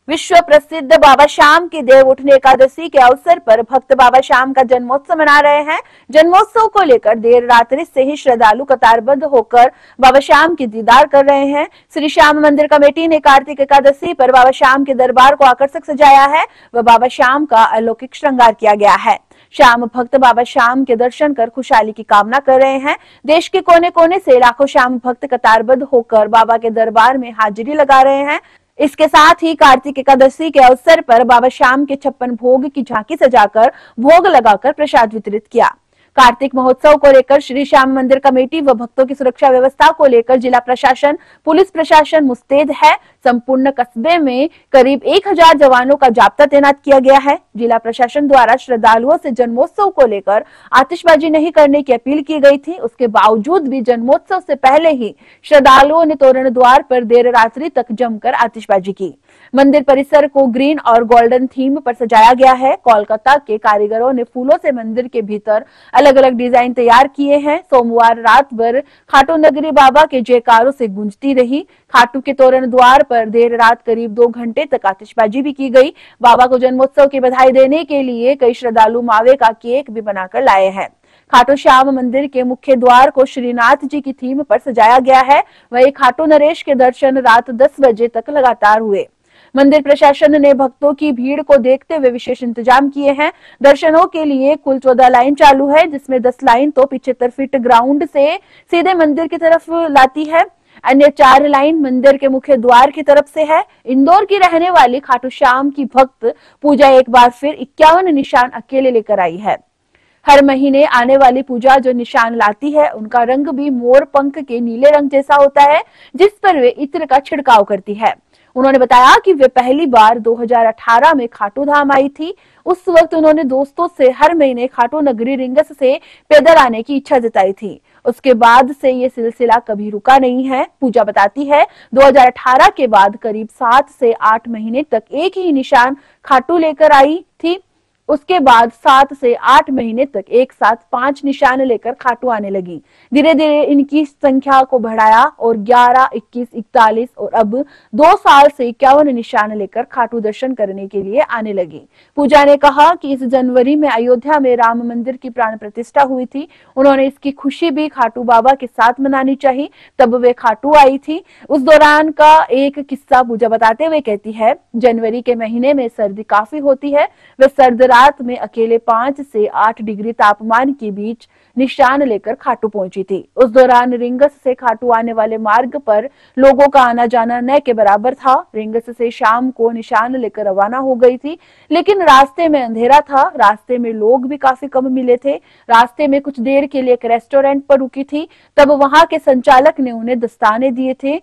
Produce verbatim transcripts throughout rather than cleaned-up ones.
विश्व प्रसिद्ध बाबा श्याम की देव उठनी एकादशी के अवसर पर भक्त बाबा श्याम का जन्मोत्सव मना रहे हैं। जन्मोत्सव को लेकर देर रात्रि से ही श्रद्धालु कतारबद्ध होकर बाबा श्याम की दीदार कर रहे हैं। श्री श्याम मंदिर कमेटी ने कार्तिक एकादशी पर बाबा श्याम के दरबार को आकर्षक सजाया है व बाबा श्याम का अलौकिक श्रृंगार किया गया है। श्याम भक्त बाबा श्याम के दर्शन कर खुशहाली की कामना कर रहे हैं। देश के कोने कोने से लाखों श्याम भक्त कतारबद्ध होकर बाबा के दरबार में हाजिरी लगा रहे हैं। इसके साथ ही कार्तिक एकादशी के अवसर पर बाबा श्याम के छप्पन भोग की झांकी सजाकर भोग लगाकर प्रसाद वितरित किया। कार्तिक महोत्सव को लेकर श्री श्याम मंदिर कमेटी व भक्तों की सुरक्षा व्यवस्था को लेकर जिला प्रशासन, पुलिस प्रशासन मुस्तैद है। संपूर्ण कस्बे में करीब एक हजार जवानों का जाब्ता तैनात किया गया है। जिला प्रशासन द्वारा श्रद्धालुओं से जन्मोत्सव को लेकर आतिशबाजी नहीं करने की अपील की गई थी। उसके बावजूद भी जन्मोत्सव से पहले ही श्रद्धालुओं ने तोरण द्वार पर देर रात्रि तक जमकर आतिशबाजी की। मंदिर परिसर को ग्रीन और गोल्डन थीम पर सजाया गया है। कोलकाता के कारीगरों ने फूलों से मंदिर के भीतर अलग अलग डिजाइन तैयार किए हैं। सोमवार रात भर खाटू नगरी बाबा के जयकारों से गूंजती रही। खाटू के तोरण द्वार पर देर रात करीब दो घंटे तक आतिशबाजी भी की गई। बाबा को जन्मोत्सव की बधाई देने के लिए कई श्रद्धालु मावे का केक भी बनाकर लाए हैं। खाटू श्याम मंदिर के मुख्य द्वार को श्रीनाथ जी की थीम पर सजाया गया है। वहीं खाटू नरेश के दर्शन रात दस बजे तक लगातार हुए। मंदिर प्रशासन ने भक्तों की भीड़ को देखते हुए विशेष इंतजाम किए हैं। दर्शनों के लिए कुल चौदह लाइन चालू है, जिसमें दस लाइन तो पिछहत्तर फीट ग्राउंड से सीधे मंदिर की तरफ लाती है। अन्य चार लाइन मंदिर के मुख्य द्वार की तरफ से है। इंदौर की रहने वाली खाटू श्याम की भक्त पूजा एक बार फिर इक्यावन निशान अकेले लेकर आई है। हर महीने आने वाली पूजा जो निशान लाती है, उनका रंग भी मोर पंख के नीले रंग जैसा होता है, जिस पर वे इत्र का छिड़काव करती है। उन्होंने बताया कि वे पहली बार दो हज़ार अठारह में खाटू धाम आई थी। उस वक्त उन्होंने दोस्तों से हर महीने खाटू नगरी रिंगस से पैदल आने की इच्छा जताई थी। उसके बाद से ये सिलसिला कभी रुका नहीं है। पूजा बताती है दो हज़ार अठारह के बाद करीब सात से आठ महीने तक एक ही निशान खाटू लेकर आई थी। उसके बाद सात से आठ महीने तक एक साथ पांच निशान लेकर खाटू आने लगी। धीरे धीरे इनकी संख्या को बढ़ाया और ग्यारह, इक्कीस, इकतालीस और अब दो साल से इक्यावन निशान लेकर खाटू दर्शन करने के लिए आने लगी। पूजा ने कहा कि इस जनवरी में अयोध्या में राम मंदिर की प्राण प्रतिष्ठा हुई थी। उन्होंने इसकी खुशी भी खाटू बाबा के साथ मनानी चाहिए, तब वे खाटू आई थी। उस दौरान का एक किस्सा पूजा बताते हुए कहती है, जनवरी के महीने में सर्दी काफी होती है। वे सर्द रात में अकेले पांच से आठ डिग्री तापमान के बीच निशान लेकर खाटू पहुंची थी। उस दौरान रिंगस से खाटू आने वाले मार्ग पर लोगों का आना जाना न के बराबर था। रिंगस से शाम को निशान लेकर रवाना हो गई थी, लेकिन रास्ते में अंधेरा था। रास्ते में लोग भी काफी कम मिले थे। रास्ते में कुछ देर के लिए एक रेस्टोरेंट पर रुकी थी, तब वहां के संचालक ने उन्हें दस्ताने दिए थे।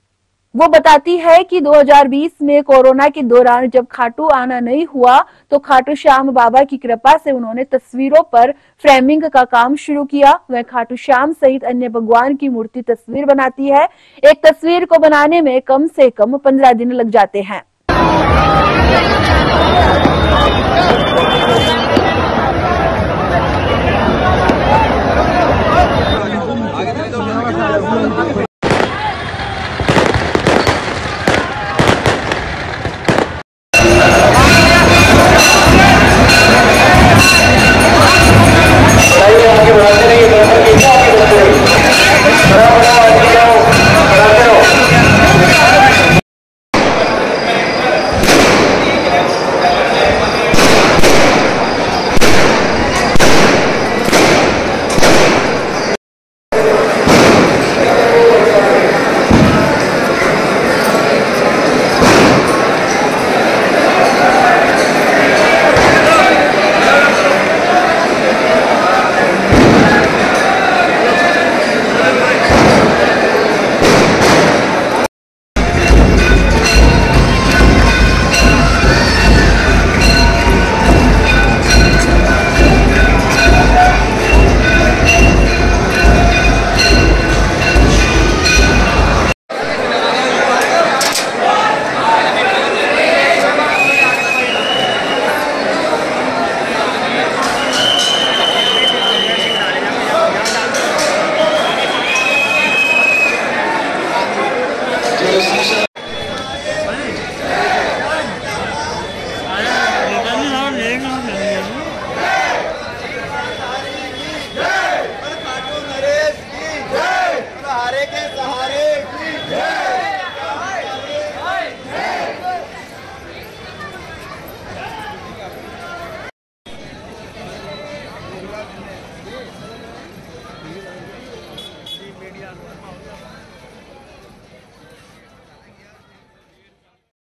वो बताती है कि दो हज़ार बीस में कोरोना के दौरान जब खाटू आना नहीं हुआ तो खाटू श्याम बाबा की कृपा से उन्होंने तस्वीरों पर फ्रेमिंग का काम शुरू किया। वह खाटू श्याम सहित अन्य भगवान की मूर्ति तस्वीर बनाती है। एक तस्वीर को बनाने में कम से कम पंद्रह दिन लग जाते हैं।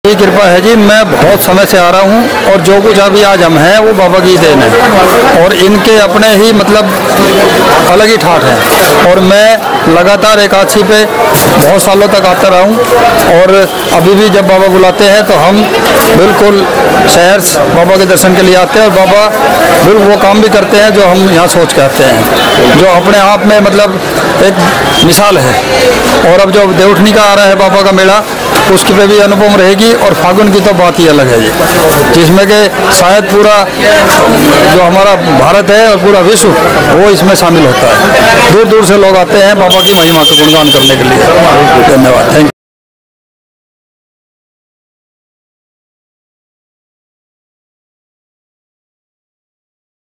ये कृपा है जी, मैं बहुत समय से आ रहा हूँ और जो कुछ अभी आज हम हैं वो बाबा की देन है और इनके अपने ही मतलब अलग ही ठाठ है। और मैं लगातार एकादशी पे बहुत सालों तक आता रहा हूँ और अभी भी जब बाबा बुलाते हैं तो हम बिल्कुल शहर बाबा के दर्शन के लिए आते हैं और बाबा बिल्कुल वो काम भी करते हैं जो हम यहाँ सोच के आते हैं, जो अपने आप में मतलब एक मिसाल है। और अब जो देवउठनी का आ रहा है बाबा का मेला, उसकी पे भी अनुपम रहेगी और फागुन की तो बात ही अलग है जी, जिसमें कि शायद पूरा जो हमारा भारत है और पूरा विश्व वो इसमें शामिल होता है। दूर दूर से लोग आते हैं बाबा की महिमा का गुणगान करने के लिए। धन्यवाद, थैंक यू।